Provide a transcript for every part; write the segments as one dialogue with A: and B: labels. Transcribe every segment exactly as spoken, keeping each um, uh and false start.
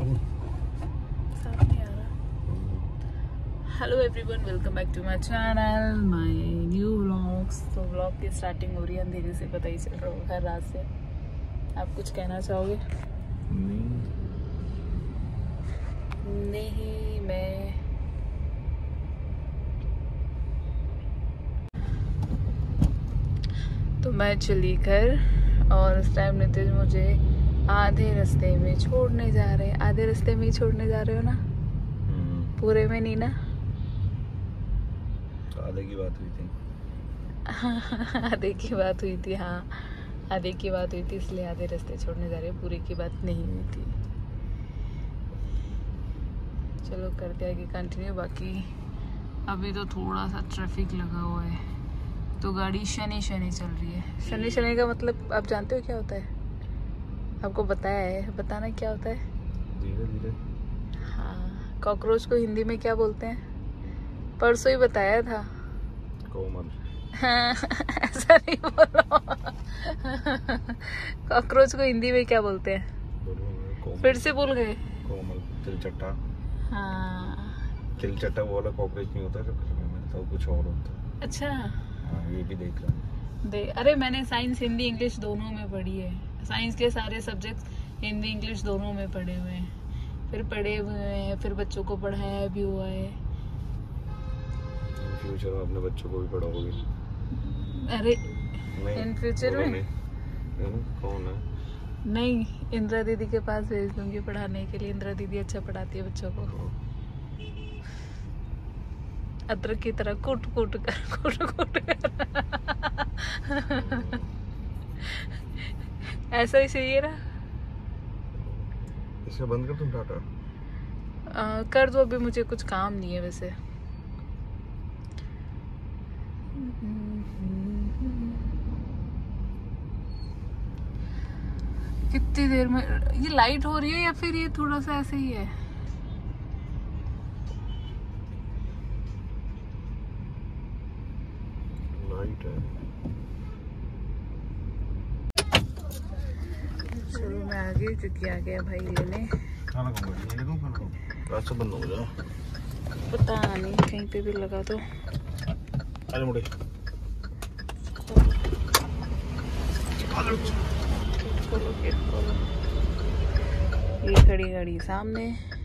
A: Hello everyone, welcome back to my channel, my new vlogs. तो vlog की starting हो रही है अंधेरे से, पता ही चल रहा होगा रात से। आप कुछ कहना चाहोगे?
B: नहीं
A: नहीं मैं तो मैं चली घर और उस टाइम नितिन मुझे आधे रास्ते में छोड़ने जा रहे हैं। आधे रास्ते में ही छोड़ने जा रहे हो ना? पूरे में नहीं ना?
B: आधे की बात हुई थी।
A: आधे की बात हुई थी, हाँ आधे की बात हुई थी, इसलिए आधे रास्ते छोड़ने जा रहे हैं। पूरे की बात नहीं हुई थी। चलो करते आगे कंटिन्यू। बाकी अभी तो थोड़ा सा ट्रैफिक लगा हुआ है, तो गाड़ी शनि शनि चल रही है। शनि शनि का मतलब आप जानते हो क्या होता है? आपको बताया है, बताना क्या होता है?
B: धीरे धीरे।
A: हाँ, कॉकरोच को हिंदी में क्या बोलते हैं? परसों ही बताया था।
B: कोमल।
A: हाँ, ऐसा नहीं बोलो। कॉकरोच को हिंदी में क्या बोलते हैं? फिर से भूल गए।
B: कोमल। तिलचट्टा।
A: हाँ,
B: तिलचट्टा वो वाला कॉकरोच नहीं होता जो तो कुछ और होता है।
A: अच्छा
B: हाँ, ये भी देख रहा
A: दे अरे मैंने साइंस हिंदी इंग्लिश दोनों में पढ़ी है। साइंस के सारे सब्जेक्ट हिंदी इंग्लिश दोनों में पढ़े हुए हैं, फिर पढ़े हुए हैं, फिर बच्चों को पढ़ाया भी हुआ है।
B: फ्यूचर में अपने बच्चों को भी पढ़ाओगे?
A: अरे
B: नहीं,
A: इन फ्यूचर में
B: नहीं, नहीं, कौन है?
A: नहीं, इंदिरा दीदी के पास भेज दूंगी पढ़ाने के लिए। इंदिरा दीदी अच्छा पढ़ाती है बच्चों को। अदरक की तरह कूट कूट कर कूट कूट कर ऐसा ही चाहिए ना?
B: इसे बंद कर तुम टाटा।
A: आ, कर दो, अभी मुझे कुछ काम नहीं है वैसे। कितनी देर में ये लाइट हो रही है या फिर ये थोड़ा सा ऐसे ही है?
B: लाइट है।
A: चलो मैं आ गई, क्योंकि आ गया भाई लेने।
B: खाना कौन बना? ये कौन खाना? रास्ता बंद हो गया।
A: पता नहीं, कहीं पे भी लगा तो।
B: अरे मुड़े।
A: खोलो गेट खोलो। ये खड़ी गाड़ी सामने।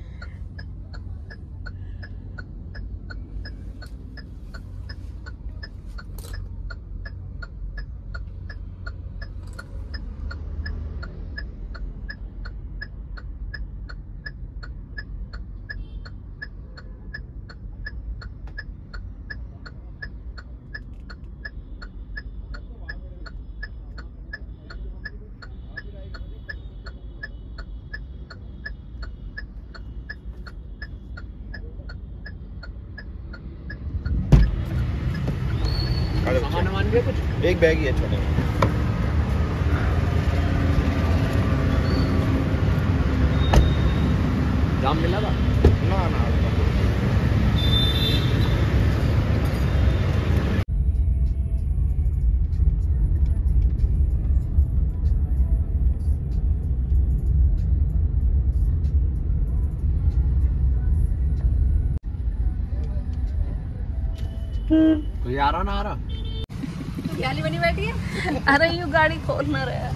A: सामान भी कुछ
B: एक बैग ही है छोटा।
C: जाम मिला था
B: ना ना
C: कोई आ रहा ना आ रहा?
A: याली बनी बैठी है। अरे यू गाड़ी खोल ना रहा।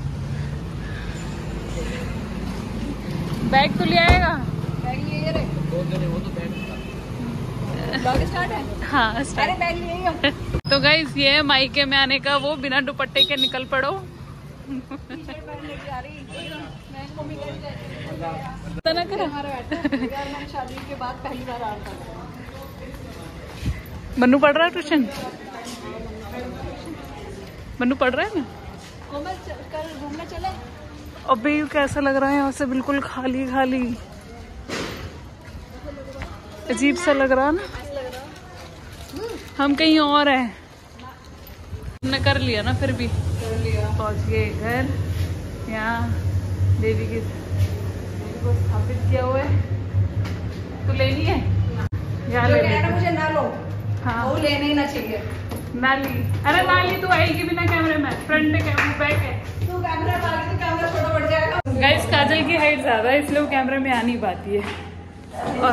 A: बैग तो ले आएगा।
D: बैग लिए रे।
C: दो जने वो तो बैग
D: ब्लॉग स्टार्ट है।
A: हाँ स्टार्ट।
D: अरे बैग लिए हम।
A: तो गाइस ये है मायके में आने का वो, बिना दुपट्टे के निकल पड़ो।
D: टी-शर्ट पहन लेके आ रही। मैं मम्मी कह रही है
A: पता ना करो।
D: हमारा बैठा है। यार मैंने शादी के बाद पहली बार आ रहा था।
A: मन्नू पढ़ रहा है ट्यूशन? मन्नू पढ़ रहा है ना?
D: कोमल कल घूमने चले?
A: अबे कैसा लग रहा है यहाँ से? बिल्कुल खाली खाली, अजीब सा लग रहा ना। हम कहीं और हैं। हमने कर लिया ना, फिर भी पहुंच गए घर। यहाँ देवी की को स्थापित किया हुआ है। तो लेनी है यहाँ ले लेते।
D: मुझे ना लो।
A: हाँ
D: वो लेने ही ना चाहिए।
A: नाली, अरे नाली तो आएगी बिना कैमरे में। फ्रंट कैमरा बैक है।
D: तू कैमरा लगा के कैमरा छोटा बढ़ जाएगा।
A: गाइस काजल की हाइट ज्यादा है इसलिए वो कैमरे में आ नहीं पाती है। और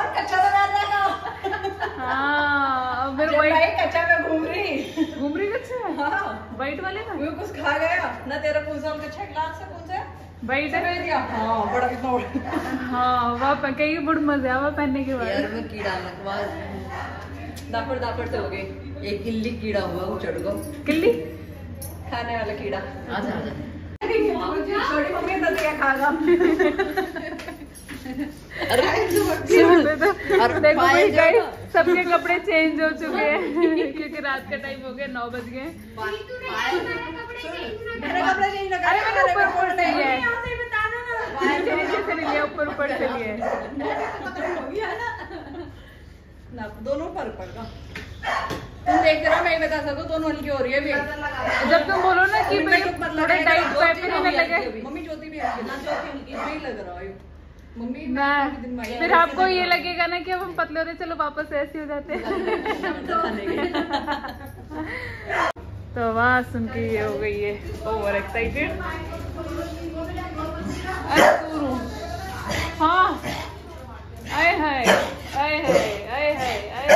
A: हाँ मेरे वाइट
D: कच्चा में घूम रही
A: घूम रही कच्चा वाइट वाले में
D: वो कुछ खा गया ना तेरा पूछा कच्चा गिलास से पूछे
A: वाइट है
D: हाँ बड़ा कितना बड़ा
A: हाँ वहाँ कहीं बड़ मजे आवा पहनने के बाद
D: यार में कीड़ा लगवा दापड़ दापड़ से हो गए एक किल्ली कीड़ा हुआ वो चढ़ गो
A: किल्ली
D: खाने वाला कीड़ा आजा आजा छोटी मम्मी तो क्या खागा अरे
A: देखो भाई गाइस सबके कपड़े चेंज हो चुके हैं क्योंकि रात का टाइम हो गया नौ बज गए।
D: मेरे कपड़े चेंज लगा
A: अरे मैंने ऊपर ऊपर से लिया है नीचे नीचे से नहीं लिया ऊपर ऊपर से लिया है
D: ना दोनों फर्क पड़ेगा। तुम देख रहा मैं बता सकूं दोनों हल्की हो रही है भी
A: जब तुम बोलो ना कि भाई थोड़े टाइट पहनने लगे
D: मम्मी ज्योति भी हल्की ना ज्योति हल्की नहीं लग रहा है मम्मी
A: मैं फिर आपको ये लगेगा ना कि अब हम पतले हो रहे चलो वापस ऐसे हो जाते हैं तो आवाज सुन के ये हो गई है ओवर एक्साइटेड। हाँ आए हाय आए हाय आए हाय आए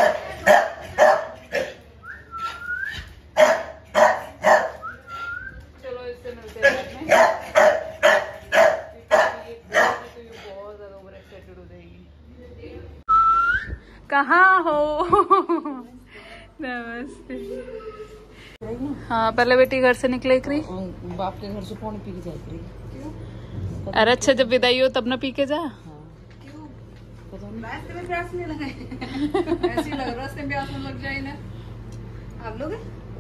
A: चलो इससे मिलते हैं बहुत ज्यादा ओवर एक्साइटेड हो जाएगी। कहाँ हो नमस्ते। हाँ पहले बेटी घर से निकले करी
D: बाप के घर से पानी पी के जाए
A: अरे अच्छा जब विदाई हो तब ना पी के जा
D: रास्ते में प्यास नहीं लगा ऐसे ही लग रहा रास्ते में प्यास में लग जाए ना आप लोग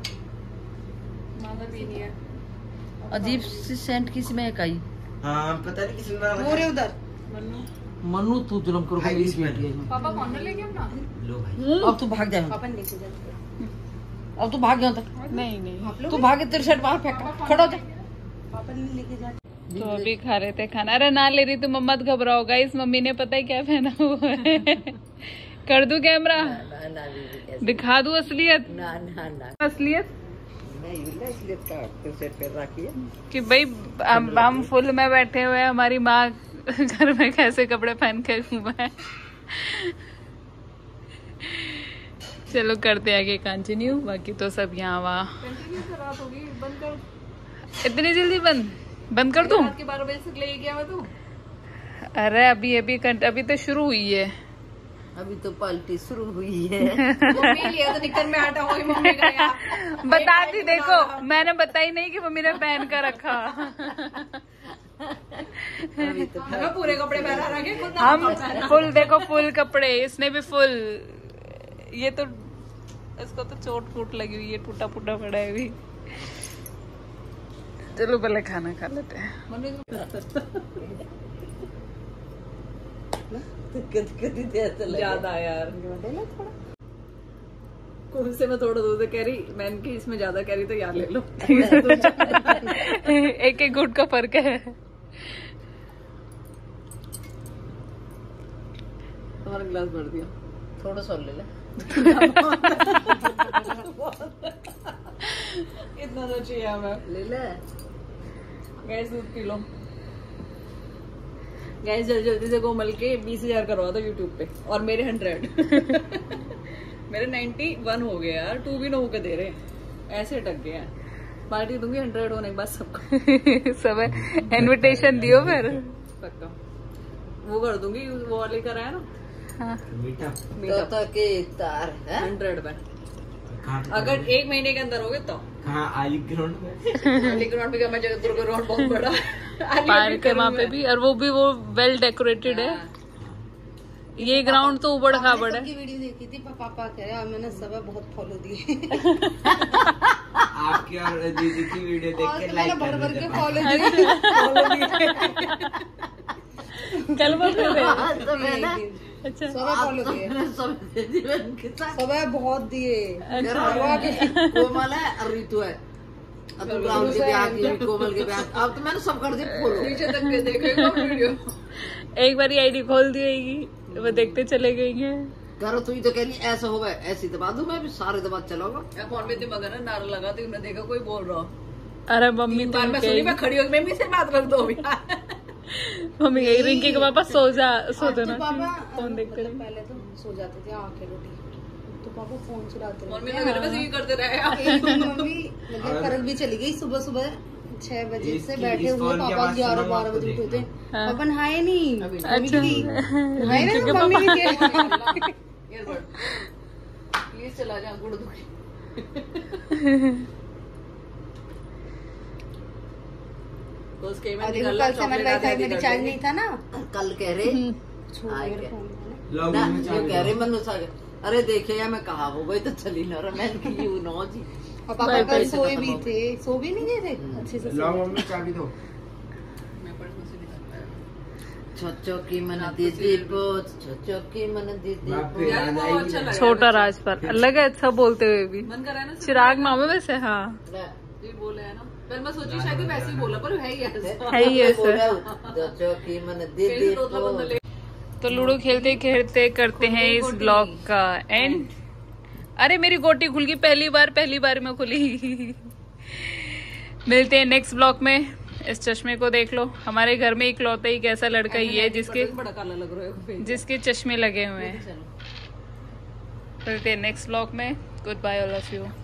D: माता भी नहीं है अजीब सी सेंट किसी में आई
B: हाँ पता नहीं किसी में
D: पूरे उधर
C: मनु तू जुलम करो मेरी बेटी है
D: पापा कौन लेके अपना
B: लो भाई
C: अब तू भाग जा
D: पापा लेके जा
C: अब तू भाग गया
A: नहीं नहीं
C: तू भाग तेरे शर्ट बाहर फेंक खड़ा हो जा
D: पापा नहीं लेके जा
A: तो अभी खा रहे थे खाना। अरे ना ले रही तुम मत घबराओ गाइस मम्मी ने पता है क्या पहना हुआ है कर दूं कैमरा दिखा दूं असलियत
D: ना ना ना
A: असलियत
D: नहीं इसलिए का सेट पे रखी है
A: कि भाई हम हम फुल में बैठे हुए हैं हमारी माँ घर में कैसे कपड़े पहन के घूमा है। चलो करते आगे कंटिन्यू बाकी तो सब यहाँ वहाँ इतनी जल्दी बंद बंद कर दूं
D: रात के बारह बजे से ले गया मैं तू
A: अरे अभी अभी अभी तो शुरू हुई है
D: अभी तो पलटी शुरू हुई है मम्मी लिया तो निकल में आटा हुई मम्मी का यार
A: बताती देखो मैंने बताई नहीं कि मम्मी ने पहन कर रखा
D: अभी तो मैं पूरे कपड़े पहना रखे खुद ना
A: हम फुल देखो फुल कपड़े इसने भी फुल ये तो इसको तो चोट फूट लगी हुई है टूटा फूटा पड़ा है अभी। चलो पहले खाना खा लेते हैं।
D: ज्यादा यार कौन से मैं थोड़ा दूध कह रही मैंने की इसमें ज्यादा कह रही तो यार ले लो
A: एक एक गुट का फर्क है।
D: तुम्हारा गिलास भर दिया थोड़ा सा ले ले इतना तो चाहिए हमें ले ले गैस दूध पी लो गैस जल्दी जल्दी से कोमल के बीस हजार करवा दो यूट्यूब पे और मेरे हंड्रेड मेरे नाइन्टी वन हो गए यार टू भी न होकर दे रहे ऐसे अटक गए हैं पार्टी दूंगी हंड्रेड होने के बाद सबको
A: सब इनविटेशन दियो फिर
D: पक्का वो कर दूंगी वो वाले कराया ना
A: हाँ।
B: मीठा
D: मीठा के तार हंड्रेड में अगर एक महीने के अंदर हो गए तो
B: कहाँ आली ग्राउंड में
D: आली ग्राउंड में मैं जगतपुर का ग्राउंड बहुत बड़ा
A: पार्क है वहाँ पे भी और वो भी वो वेल डेकोरेटेड है ये ग्राउंड तो उबड़ खाबड़ है।
D: वीडियो देखी थी पापा कह रहे मैंने सब बहुत फॉलो दिए
B: आपकी और दीदी की वीडियो देख के लाइक
D: भर भर के फॉलो
A: कल बोल रहे
D: दिए
A: अच्छा
D: सब फॉलो किए सब बहुत दिए
C: कोमल है और रितु है अब तो ग्राउंड के ब्याह की कोमल के ब्याह अब तो मैंने सब कर दिया फॉलो
D: नीचे तक के देखेगा वीडियो
A: एक बार आईडी खोल दी होगी वो देखते चले गई है
C: करो तू ही तो कह रही ऐसा होगा ऐसी दबा दूं मैं भी सारे दबा चलाऊंगा
D: फोन में दिमाग ना नारा लगा तो देखा कोई बोल रहा
A: अरे मम्मी
D: मैं सुनी मैं खड़ी होगी मम्मी से बात रख दो
A: मम्मी यही रिंकी के पापा सो जा सो जाना
E: पापा
A: फोन देखते
E: मतलब पहले तो सो जाते थे आंखें रोटी, तो पापा फोन चलाते रहे।
D: मम्मी तो मेरे पास यही करते रहे।
E: एक दिन मम्मी मतलब फर्क भी चली गई, सुबह सुबह छह बजे से बैठे हुए पापा ग्यारह बारह बजे उठे थे, पापा नहाए नहीं।
A: अच्छा
E: नहाए ना मम्मी भी थे।
D: प्लीज चला जा, गुड़ दुखी। तो उसके में
E: देखो कल से हमारे वाईफाई में रिचार्ज नहीं था ना,
C: कल कह रहे
E: छोड़
C: आए
E: मेरे
C: क्या?
E: फोन में।
C: ना ये कह रहे मनु सा अरे देखे या मैं कहा वो भाई तो चली ना रहा मैं की यू नो जी।
E: और पापा कल सोए भी थे, सो भी नहीं गए थे अच्छे से।
B: लाओ मम्मी चाबी दो।
D: मैं पर्स से निकाल
C: छोचो की मन दीदी पोच, छोचो की मन दीदी पोच।
D: यार वो अच्छा लगा।
A: छोटा राज पर अलग है अच्छा बोलते हुए भी।
D: मन कर रहा है ना
A: चिराग मामा वैसे हाँ
D: जी बोले है ना, पहले मैं सोची शायद वैसे ही बोला पर है ही ऐसा।
A: है ही ऐसा।
C: छोचो की मन दीदी
D: फिर तो मतलब बंदा
C: पोच।
D: ले।
A: तो लूडो खेलते खेलते करते हैं इस ब्लॉग का एंड। अरे मेरी गोटी खुल गई पहली बार पहली बार में खुली। मिलते हैं नेक्स्ट ब्लॉग में। इस चश्मे को देख लो, हमारे घर में इकलौता ही कैसा लड़का ही है जिसके
D: बड़ा काला लग रहा है।
A: जिसके चश्मे लगे हुए हैं। मिलते हैं नेक्स्ट ब्लॉग में। Good bye all of you.